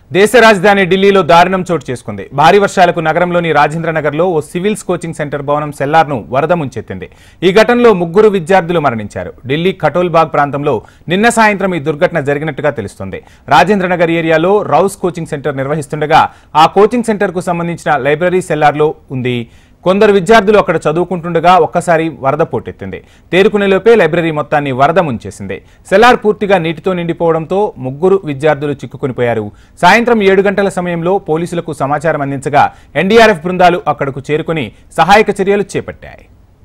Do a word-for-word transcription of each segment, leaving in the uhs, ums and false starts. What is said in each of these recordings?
దేశ రాజధాని ఢిల్లీలో దారుణం చోటు చేసుకుంది. భారీ వర్షాలకు నగరంలోని రాజేంద్ర నగర్లో ఓ సివిల్స్ కోచింగ్ సెంటర్ భవనం సెల్లార్ను వరద ముంచెత్తింది. ఈ ఘటనలో ముగ్గురు విద్యార్థులు మరణించారు. ఢిల్లీ ఖటోల్బాగ్ ప్రాంతంలో నిన్న సాయంత్రం ఈ దుర్ఘటన జరిగినట్టుగా తెలుస్తోంది. రాజేంద్ర నగర్ ఏరియాలో రౌస్ కోచింగ్ సెంటర్ నిర్వహిస్తుండగా ఆ కోచింగ్ సెంటర్కు సంబంధించిన లైబ్రరీ సెల్లార్లో ఉంది. కొందరు విద్యార్థులు అక్కడ చదువుకుంటుండగా ఒక్కసారి వరద పోటెత్తింది. తేరుకునేలోపే లైబ్రరీ మొత్తాన్ని వరద ముంచేసింది. సెల్లార్ పూర్తిగా నీటితో నిండిపోవడంతో ముగ్గురు విద్యార్థులు చిక్కుకునిపోయారు. సాయంత్రం ఏడు గంటల సమయంలో పోలీసులకు సమాచారం అందించగా ఎన్డీఆర్ఎఫ్ బృందాలు అక్కడకు చేరుకుని సహాయక చర్యలు చేపట్టాయి.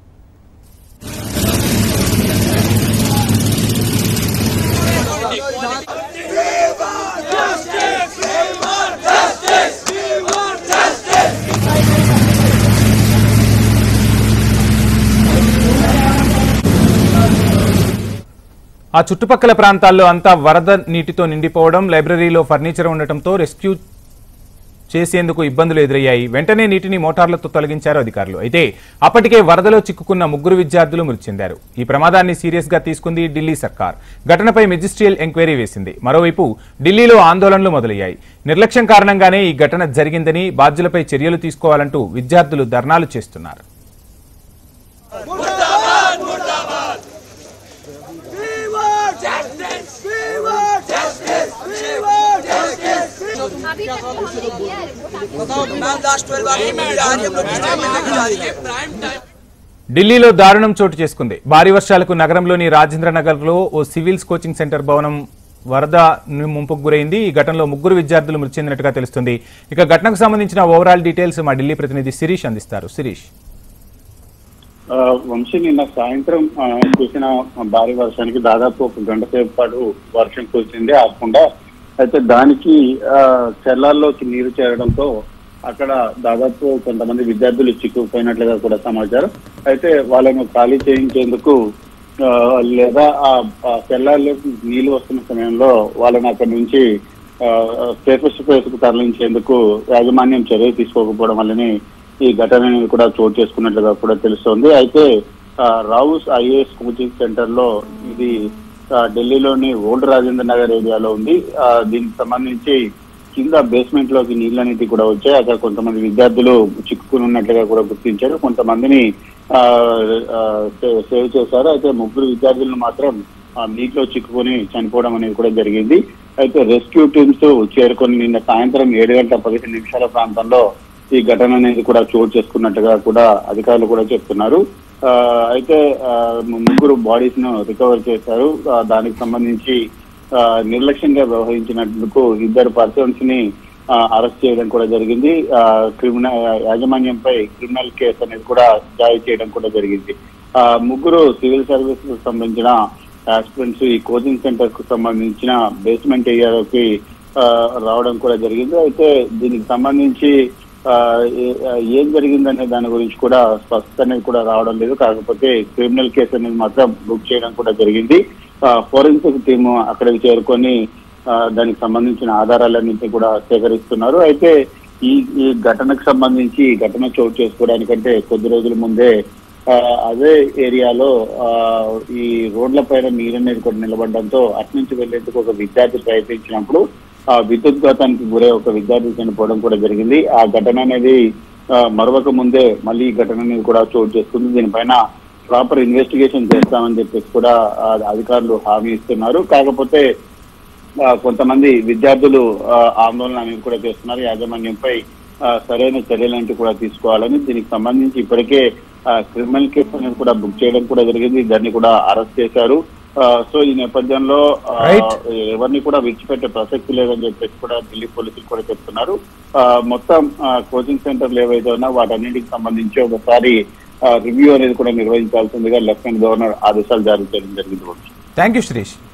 ఆ చుట్టుపక్కల ప్రాంతాల్లో అంతా వరద నీటితో నిండిపోవడం, లైబ్రరీలో ఫర్నిచర్ ఉండటంతో రెస్క్యూ చేసేందుకు ఇబ్బందులు ఎదురయ్యాయి. వెంటనే నీటిని మోటార్లతో తొలగించారు అధికారులు. అయితే అప్పటికే వరదలో చిక్కుకున్న ముగ్గురు విద్యార్థులు మృతి చెందారు. ఈ ప్రమాదాన్ని సీరియస్ గా తీసుకుంది ఢిల్లీ సర్కార్. ఘటనపై మెజిస్ట్రియల్ ఎంక్వైరీ వేసింది. మరోవైపు ఢిల్లీలో ఆందోళనలు మొదలయ్యాయి. నిర్లక్ష్యం కారణంగానే ఈ ఘటన జరిగిందని, బాధ్యులపై చర్యలు తీసుకోవాలంటూ విద్యార్థులు ధర్నాలు చేస్తున్నారు. ఢిల్లీలో దారుణం చోటు చేసుకుంది. భారీ వర్షాలకు నగరంలోని రాజేంద్ర నగర్ లో ఓ సివిల్స్ కోచింగ్ సెంటర్ భవనం వరద ముంపుకు గురైంది. ఈ ఘటనలో ముగ్గురు విద్యార్థులు మృతి చెందినట్టుగా తెలుస్తుంది. ఇక ఘటనకు సంబంధించిన ఓవరాల్ డీటెయిల్స్ మా ఢిల్లీ ప్రతినిధి శిరీష్ అందిస్తారు. శిరీష్. వంశీ, నిన్న సాయంత్రం కురిసిన భారీ వర్షానికి దాదాపు ఒక గంట సేపు పాటు వర్షం కురిసింది ఆకుండా. అయితే దానికి చెర్లాల్లోకి నీరు చేరడంతో అక్కడ దాదాపు కొంతమంది విద్యార్థులు చిక్కుకుపోయినట్లుగా కూడా సమాచారం. అయితే వాళ్ళను ఖాళీ చేయించేందుకు లేదా ఆ చెర్లాల్లోకి నీళ్లు వస్తున్న సమయంలో వాళ్ళని అక్కడి నుంచి సేఫెస్ట్ ప్లేస్ కు తరలించేందుకు యాజమాన్యం చర్యలు తీసుకోకపోవడం వల్లనే ఈ ఘటన కూడా చోటు చేసుకున్నట్లుగా కూడా తెలుస్తోంది. అయితే రౌస్ ఐఏఎస్ కోచింగ్ సెంటర్ లో ఇది ఢిల్లీలోని ఓల్డ్ రాజేంద్ర నగర్ ఏరియాలో ఉంది. దీనికి సంబంధించి కింద బేస్మెంట్ లోకి నీళ్ళన్నిటి కూడా వచ్చాయి. అక్కడ కొంతమంది విద్యార్థులు చిక్కుకుని ఉన్నట్లుగా కూడా గుర్తించారు. కొంతమందిని సేవ్ చేశారు. అయితే ముగ్గురు విద్యార్థులను మాత్రం నీటిలో చిక్కుకొని చనిపోవడం అనేది కూడా జరిగింది. అయితే రెస్క్యూ టీమ్స్ చేరుకొని నిన్న సాయంత్రం ఏడు గంటల పదిహేను నిమిషాల ప్రాంతంలో ఈ ఘటన అనేది కూడా చోటు చేసుకున్నట్టుగా కూడా అధికారులు కూడా చెప్తున్నారు. అయితే ముగ్గురు బాడీస్ ను రికవర్ చేశారు. దానికి సంబంధించి నిర్లక్ష్యంగా వ్యవహరించినందుకు ఇద్దరు పర్సన్స్ ని అరెస్ట్ చేయడం కూడా జరిగింది. క్రిమినల్ యాజమాన్యంపై క్రిమినల్ కేసు అనేది కూడా జారీ చేయడం కూడా జరిగింది. ముగ్గురు సివిల్ సర్వీసెస్ సంబంధించిన ఆస్పిరెంట్స్ ఈ కోచింగ్ సెంటర్ కు సంబంధించిన బేస్మెంట్ ఏరియాలోకి రావడం కూడా జరిగింది. అయితే దీనికి సంబంధించి ఏం జరిగిందనే దాని గురించి కూడా స్పష్టత అనేది కూడా రావడం లేదు. కాకపోతే క్రిమినల్ కేసు అనేది మాత్రం బుక్ చేయడం కూడా జరిగింది. ఫోరెన్సిక్ టీము అక్కడికి చేరుకొని దానికి సంబంధించిన ఆధారాలన్నింటినీ కూడా సేకరిస్తున్నారు. అయితే ఈ ఈ ఘటనకు సంబంధించి ఘటన చోటు చేసుకోవడానికంటే కొద్ది రోజుల ముందే అదే ఏరియాలో ఈ రోడ్ల పైన నీరు అనేది కూడా నిలబడడంతో అటు నుంచి వెళ్లేందుకు ఒక విద్యార్థి ప్రయత్నించినప్పుడు ఆ విద్యుద్ఘాతానికి గురై ఒక విద్యార్థి చనిపోవడం కూడా జరిగింది. ఆ ఘటన అనేది మరొక ముందే మళ్ళీ ఈ ఘటన అనేది కూడా చోటు చేసుకుంది. దీనిపైన ప్రాపర్ ఇన్వెస్టిగేషన్ చేస్తామని చెప్పేసి కూడా అధికారులు హామీ ఇస్తున్నారు. కాకపోతే కొంతమంది విద్యార్థులు ఆందోళన అనేది కూడా చేస్తున్నారు. యాజమాన్యంపై సరైన చర్యలంటూ కూడా తీసుకోవాలని, దీనికి సంబంధించి ఇప్పటికే క్రిమినల్ కేసు అనేది కూడా బుక్ చేయడం కూడా జరిగింది. దాన్ని కూడా అరెస్ట్ చేశారు. సో ఈ నేపథ్యంలో ఎవరిని కూడా విడిచిపెట్టే ప్రసక్తి లేదని చెప్పేసి కూడా ఢిల్లీ పోలీసులు కూడా చెప్తున్నారు. మొత్తం కోచింగ్ సెంటర్లు ఏవైతే ఉన్నా వాటన్నింటికి సంబంధించి ఒకసారి రివ్యూ అనేది కూడా నిర్వహించాల్సిందిగా లెఫ్టినెంట్ గవర్నర్ ఆదేశాలు జారీ చేయడం జరిగింది. Thank you Sreesh.